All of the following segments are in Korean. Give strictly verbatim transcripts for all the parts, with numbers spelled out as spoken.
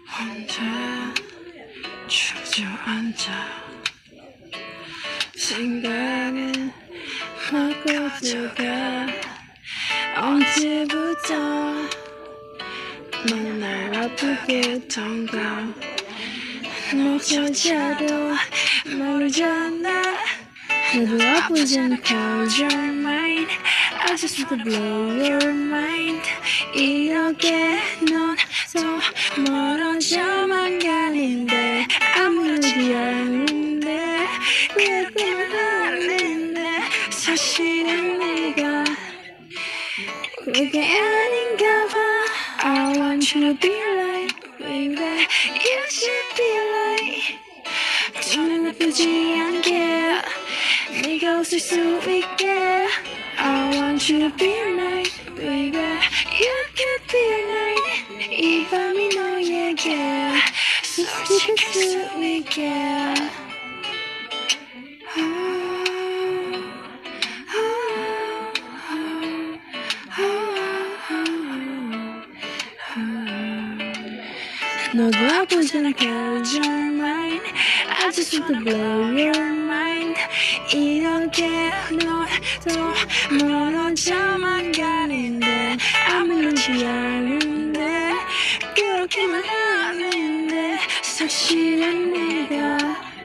혼자 주저앉아 생각은 막 꺼져가 언제부터 넌 날 아프게 했던가 너조차도 모르잖아 나도 아프지 않아 cause you're mine I just want to blow your mind 이렇게 넌 또 멀어져만 가는데 아무렇지 않은데 그렇게만 하는데 사실은 내가 그게 아닌가 봐 I want you to be like baby You should be like 저는 아프지 않게 네가 웃을 수 있게 I want you to be like baby You could be like 이 밤이 너에게 솔직할 수 있게 너도 아프지 않아 cause you're mine I just want to blow your mind 이렇게 너도 멀어져만 가는데 아무렇지 않은데 그렇게만 하는데 사실은 내가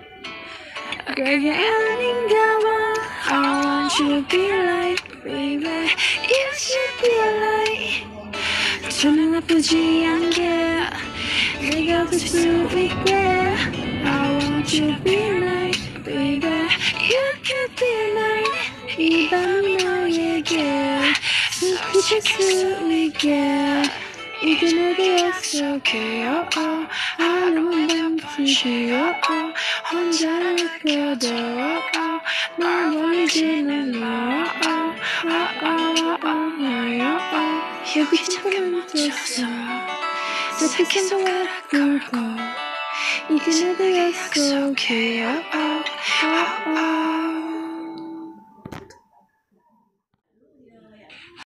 그게 아닌가 봐 I want you to be like baby You should be like 저는 아프지 않게 네가 웃을 수 있게 I want you to be like baby You could be like 이 밤이 너에게 솔직할 수 있게 이게 내게 약속해요 oh, 하루만 밤새요 oh, 혼자를 느껴도 oh, 널 버리지는 않아 oh, oh, oh, oh, oh, oh. 여기 잠깐 멈춰서 따뜻한 동화를 굴고 이게 내게 약속해요 oh, oh, oh.